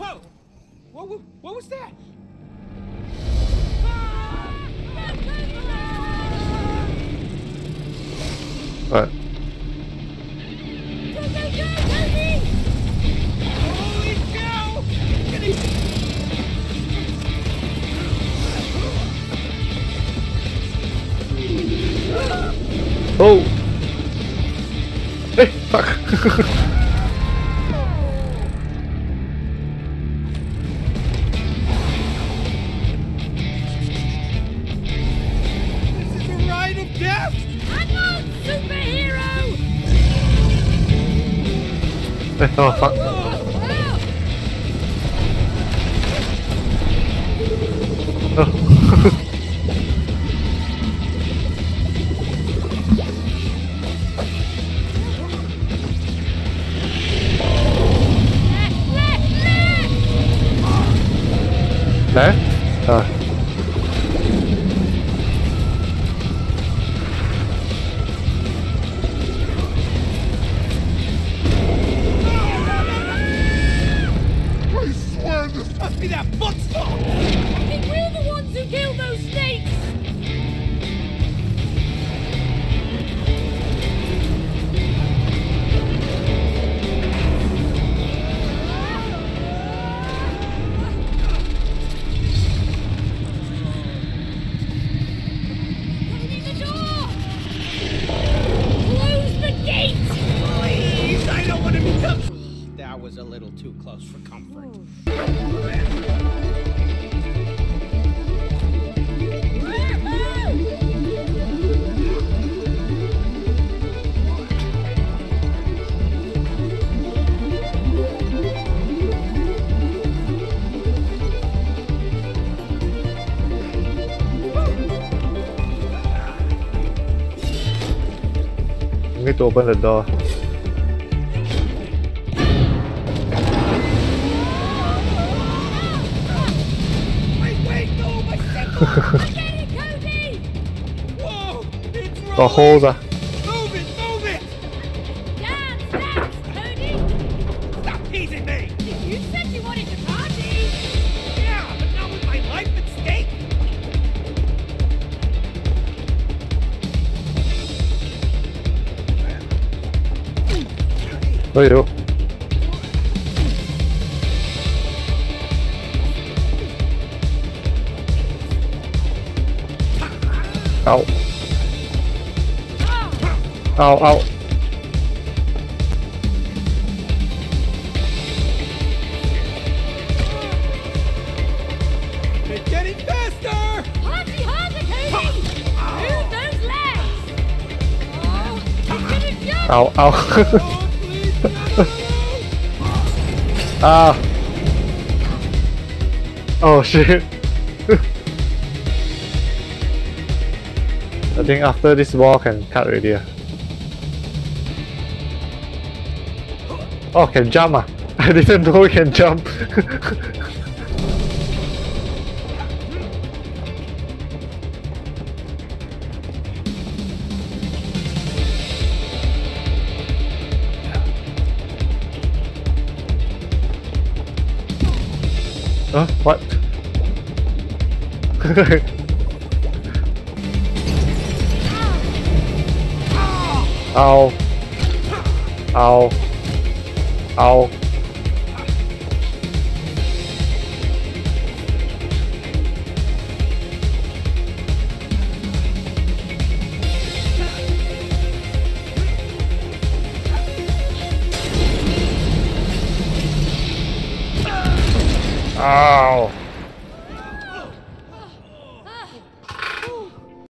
Whoa! What was that? What? Holy cow! Oh! Hey, fuck! This is a ride of death! I'm not superhero! Oh fuck! Oh. Left? Oh. I swear this must be that book's fault! I think we're the ones who killed those snakes! Opening the door! Close the gate! Please, I don't want to become... That was a little too close for comfort. You need to open the door. Wait, no, my sickle! Get it, Cody! Whoa! It's Got rolling! holes ah. Move it! Dance, Cody! Stop teasing me! You said you wanted to party! Yeah, but not with my life at stake! Oh yo. Ow. Ow, ow. It's getting faster! Party harder, Cody! Move those legs! Oh, he's gonna jump! Ow, ow. Oh, please, no! Ah. Oh shit. I think after this wall can cut already. Oh, can jump ah. I didn't know we can jump. Huh? What? Ow. Ow. Ow. Ow.